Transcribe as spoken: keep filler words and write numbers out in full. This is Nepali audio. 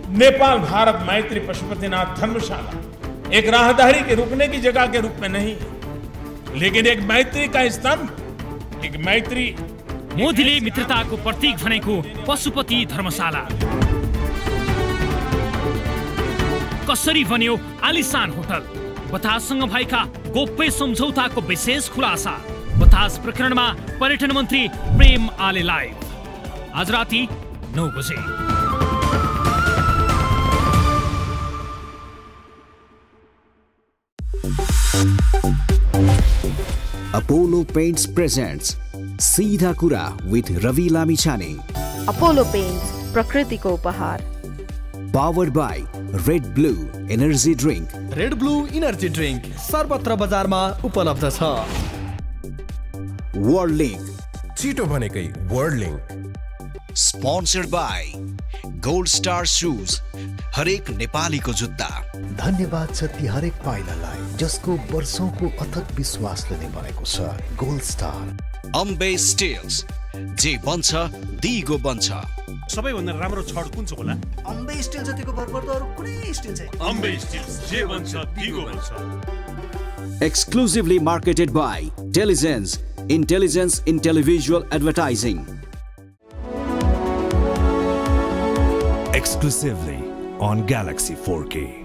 नेपाल भारत मैत्री पशुपतिनाथ धर्मशाला एक राहदारी के रुकने की जगह के रूप में नहीं, लेकिन एक मैत्री का स्तंभ, एक मैत्री। मोदीले मित्रताको प्रतीक भनेको पशुपति धर्मशाला कसरी बन्यो आलिशान होटल? बताससँग भएका गोप्य सम्झौताको विशेष खुलासा। बतास प्रकरणमा पर्यटन मन्त्री प्रेम आले लाइभ आज राति नौ बजे। Apollo Paints presents Sidhakura with Ravi Lamichhane. Apollo Paints, प्रकृतिको उपहार. Powered by Red Blue Energy Drink. Red Blue Energy Drink सर्वत्र बजारमा उपलब्ध छ. World Link. छिटो भनेकै World Link. Sponsored by Gold Star Shoes. हरेक नेपालीको जुत्ता. धन्यवाद छ ती हरेक पाइलालाई जसको वर्षौंको अथक विश्वासले नै बनेको छ गोल्ड स्टार. अम्बे स्टिल्स, जे बन्छ दिगो बन्छ. सबैभन्दा राम्रो छड कुन छ होला? अम्बे स्टिल जतिको भरपर्दो अरु कुनै स्टिल छैन. अम्बे स्टिल्स, जे बन्छ दिगो बन्छ. Exclusively marketed by Intelligence, Intelligence in Televisual Advertising. Exclusively on Galaxy four K.